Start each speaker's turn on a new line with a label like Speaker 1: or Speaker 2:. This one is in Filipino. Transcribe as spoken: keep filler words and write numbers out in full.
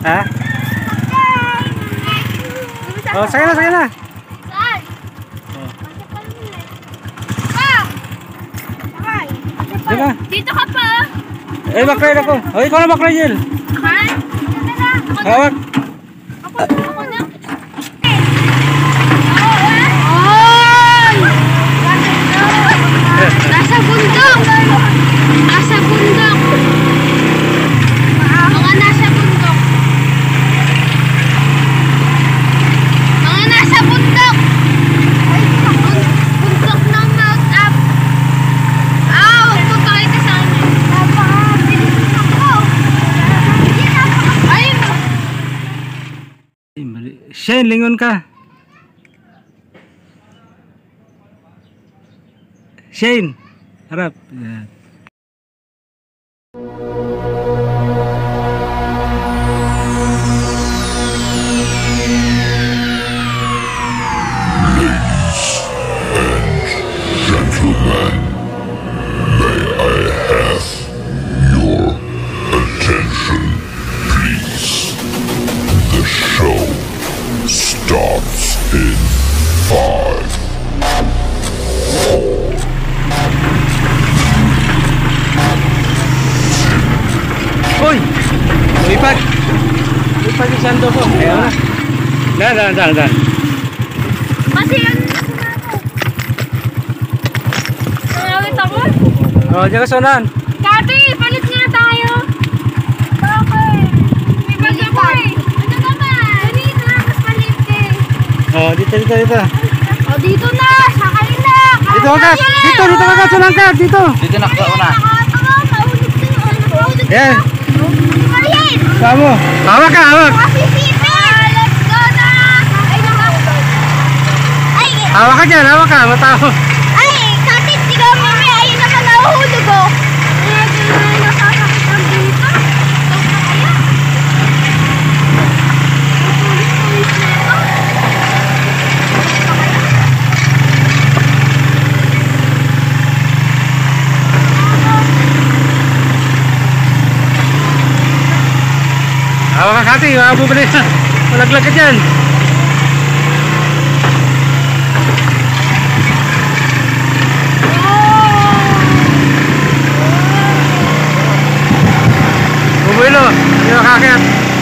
Speaker 1: Ha? Oh, sakay na, sakay na.
Speaker 2: Saan?
Speaker 1: Oh.
Speaker 2: Pa! Sakay.
Speaker 1: Di ba?
Speaker 2: Dito ka pa.
Speaker 1: Eh, bakride ako. Oh, ikaw na bakride, Jel.
Speaker 2: Ha? Ako na.
Speaker 1: Hawak.
Speaker 2: Ako na. Ako na. Ay! Nasa bundok. Nasa bundok. Mga nasa bundok. Mga nasa bundok. Bundok ng Mount Up. Ah, huwag mo pakita sa amin. Napaka-bilis ako. Ay!
Speaker 1: Ay, mali. Shane, lingon ka. Shane, harap. Yan.
Speaker 3: Gentlemen, may I have your attention, please? The show starts in five, four,
Speaker 1: Uy! Lumipad! Lumipad yung sando ko. Ayaw na. Daan, daan, daan, daan.
Speaker 2: Kasi yun na ako. Nalawit ako?
Speaker 1: Oh, diyan ka sonan.
Speaker 2: Kati, palit nga tayo. Bakit? May bagay pa eh. Ano naman? Dito na, mas maliit eh.
Speaker 1: Oh, dito, dito, dito.
Speaker 2: O dito na, sakay na.
Speaker 1: Dito ka, dito, dito ka, sonan ka, dito.
Speaker 4: Dito na ka una.
Speaker 2: Nakakatawa, mahulog sa'yo. Mahulog
Speaker 1: Yan.
Speaker 2: Maliit.
Speaker 1: Samo. Hawak ka, hawak.
Speaker 2: Masisipin. Let's go na. Ay, nakakatawa. Ay,
Speaker 1: Hawak ka dyan, hawak ka, mataho.
Speaker 2: ay, Kati, tiga mo may ayun naman nahuhulog oh. Medyo na nakakakit ang dito. Ito na kaya. Tulis-tulis na ito.
Speaker 1: Hawak ka, Kati, mabubali na. Malaglag ka dyan. Bumuelo, hindi makakit.